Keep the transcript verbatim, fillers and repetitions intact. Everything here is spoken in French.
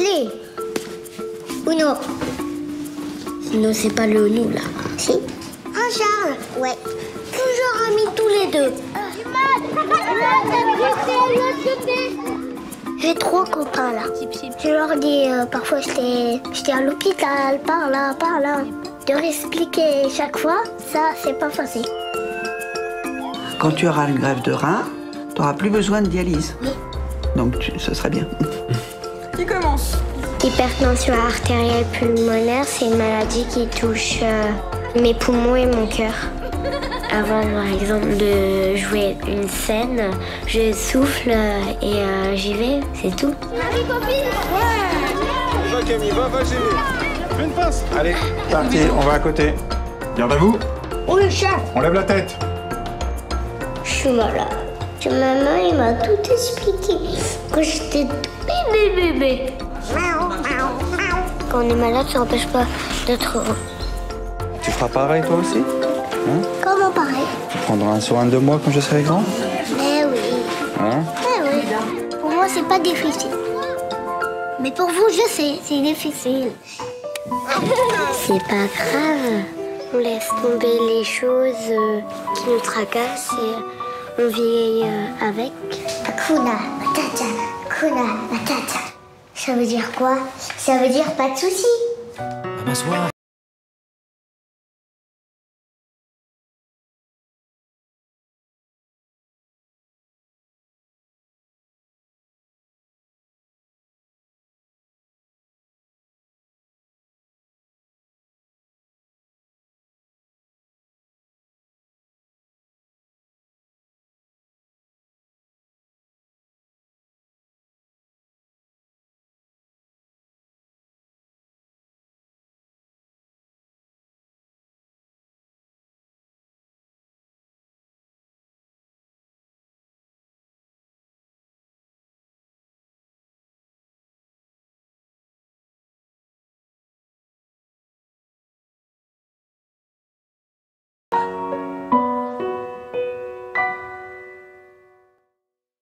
Wesley. Uno. Non, c'est pas le nous, là. Si. Un Charles. Ouais. Toujours amis tous les deux. J'ai trois copains, là. Je leur dis, euh, parfois, j'étais j'étais à l'hôpital, par là, par là. De réexpliquer chaque fois, ça, c'est pas facile. Quand tu auras une grève de rein, tu n'auras plus besoin de dialyse. Oui. Donc, tu, ce serait bien. Qui commence? L'hypertension artérielle pulmonaire, c'est une maladie qui touche euh, mes poumons et mon cœur. Avant, par exemple, de jouer une scène, je souffle et euh, j'y vais, c'est tout. Va Camille, va, va gêner. Fais une passe. Allez, parti, on va à côté. Garde à vous. Oh le chat! On lève la tête. Je suis malade. Ma maman, il m'a tout expliqué. Quand j'étais bébé, bébé. Quand on est malade, ça n'empêche pas d'être heureux. Tu feras pareil toi aussi? Hein? Comment pareil? Tu prendras un soin de moi quand je serai grand? Mais oui. Hein? Mais oui. Pour moi, c'est pas difficile. Mais pour vous, je sais, c'est difficile. C'est pas grave. On laisse tomber les choses euh, qui nous tracassent et on vit euh, avec. Hakuna Matata, Hakuna Matata. Ça veut dire quoi? Ça veut dire pas de soucis.